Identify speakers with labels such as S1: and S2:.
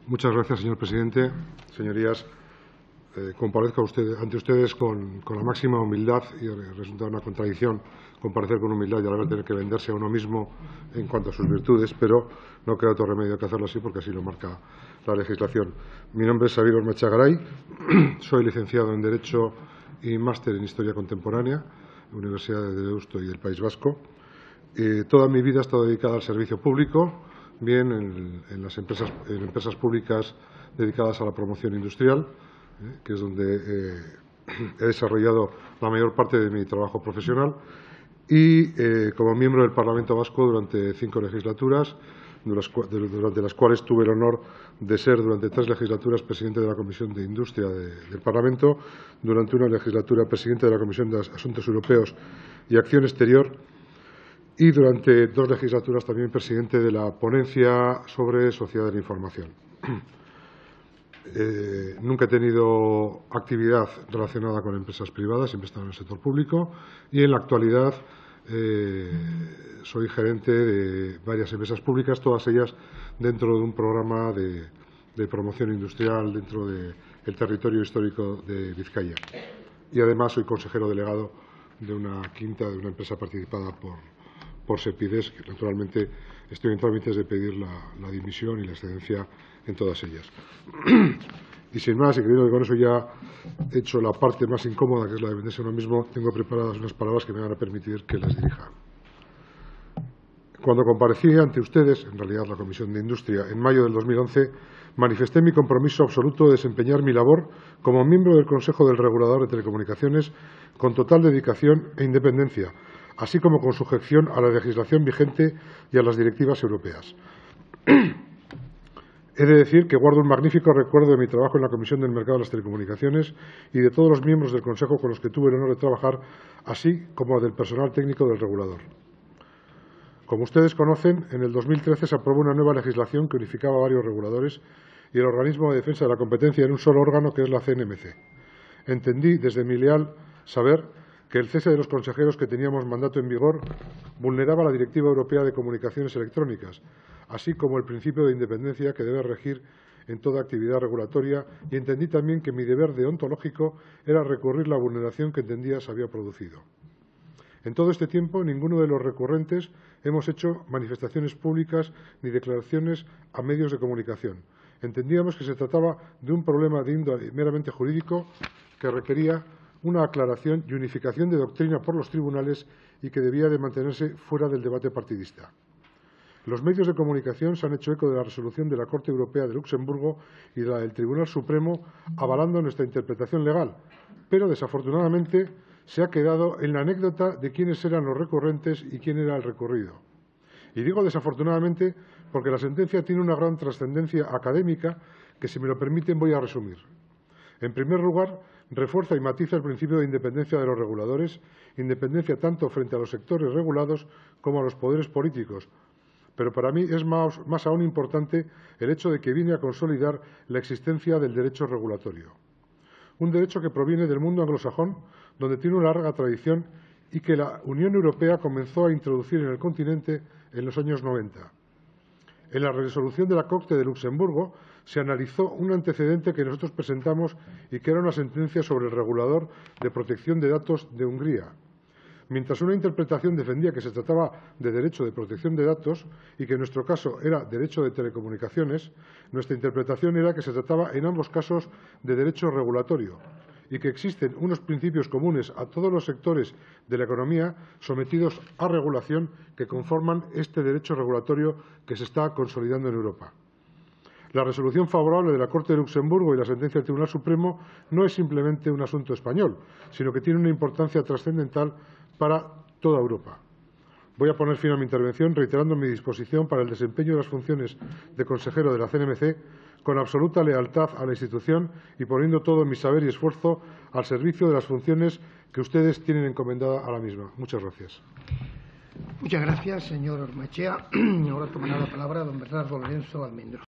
S1: Muchas gracias, señor presidente. Señorías, comparezco ante ustedes con la máxima humildad y resulta una contradicción comparecer con humildad y a la vez tener que venderse a uno mismo en cuanto a sus virtudes, pero no queda otro remedio que hacerlo así porque así lo marca la legislación. Mi nombre es Xabier Ormaechea Garay, soy licenciado en Derecho y máster en Historia Contemporánea, Universidad de Deusto y del País Vasco. Toda mi vida he estado dedicada al servicio público, bien en empresas públicas dedicadas a la promoción industrial, que es donde he desarrollado la mayor parte de mi trabajo profesional, y como miembro del Parlamento Vasco durante 5 legislaturas, durante las cuales tuve el honor de ser durante 3 legislaturas presidente de la Comisión de Industria del Parlamento, durante una legislatura presidente de la Comisión de Asuntos Europeos y Acción Exterior, y durante 2 legislaturas también presidente de la Ponencia sobre Sociedad de la Información. Nunca he tenido actividad relacionada con empresas privadas, siempre he estado en el sector público y en la actualidad soy gerente de varias empresas públicas, todas ellas dentro de un programa de promoción industrial dentro del territorio histórico de Vizcaya. Y además soy consejero delegado de una empresa participada por Sepides, que naturalmente estoy en trámites de pedir la dimisión y la excedencia en todas ellas. Y sin más, y creo que con eso ya he hecho la parte más incómoda, que es la de venderse a uno mismo, tengo preparadas unas palabras que me van a permitir que las dirija. Cuando comparecí ante ustedes, en realidad la Comisión de Industria, en mayo del 2011, manifesté mi compromiso absoluto de desempeñar mi labor como miembro del Consejo del Regulador de Telecomunicaciones con total dedicación e independencia, así como con sujeción a la legislación vigente y a las directivas europeas. He de decir que guardo un magnífico recuerdo de mi trabajo en la Comisión del Mercado de las Telecomunicaciones y de todos los miembros del Consejo con los que tuve el honor de trabajar, así como del personal técnico del regulador. Como ustedes conocen, en el 2013 se aprobó una nueva legislación que unificaba a varios reguladores y el organismo de defensa de la competencia en un solo órgano, que es la CNMC. Entendí, desde mi leal saber, que el cese de los consejeros que teníamos mandato en vigor vulneraba la Directiva Europea de Comunicaciones Electrónicas, así como el principio de independencia que debe regir en toda actividad regulatoria, y entendí también que mi deber deontológico era recurrir la vulneración que entendía se había producido. En todo este tiempo, ninguno de los recurrentes hemos hecho manifestaciones públicas ni declaraciones a medios de comunicación. Entendíamos que se trataba de un problema de índole meramente jurídico que requería una aclaración y unificación de doctrina por los tribunales y que debía de mantenerse fuera del debate partidista. Los medios de comunicación se han hecho eco de la resolución de la Corte Europea de Luxemburgo y de la del Tribunal Supremo avalando nuestra interpretación legal, pero desafortunadamente se ha quedado en la anécdota de quiénes eran los recurrentes y quién era el recurrido. Y digo desafortunadamente porque la sentencia tiene una gran trascendencia académica que, si me lo permiten, voy a resumir. En primer lugar, refuerza y matiza el principio de independencia de los reguladores, independencia tanto frente a los sectores regulados como a los poderes políticos. Pero para mí es más aún importante el hecho de que viene a consolidar la existencia del derecho regulatorio. Un derecho que proviene del mundo anglosajón, donde tiene una larga tradición y que la Unión Europea comenzó a introducir en el continente en los años 90. En la resolución de la Corte de Luxemburgo se analizó un antecedente que nosotros presentamos y que era una sentencia sobre el regulador de protección de datos de Hungría. Mientras una interpretación defendía que se trataba de derecho de protección de datos y que en nuestro caso era derecho de telecomunicaciones, nuestra interpretación era que se trataba en ambos casos de derecho regulatorio y que existen unos principios comunes a todos los sectores de la economía sometidos a regulación que conforman este derecho regulatorio que se está consolidando en Europa. La resolución favorable de la Corte de Luxemburgo y la sentencia del Tribunal Supremo no es simplemente un asunto español, sino que tiene una importancia trascendental para toda Europa. Voy a poner fin a mi intervención reiterando mi disposición para el desempeño de las funciones de consejero de la CNMC con absoluta lealtad a la institución y poniendo todo mi saber y esfuerzo al servicio de las funciones que ustedes tienen encomendada a la misma. Muchas gracias.
S2: Muchas gracias, señor Ormaechea. Ahora tomará la palabra don Bernardo Lorenzo Almendro.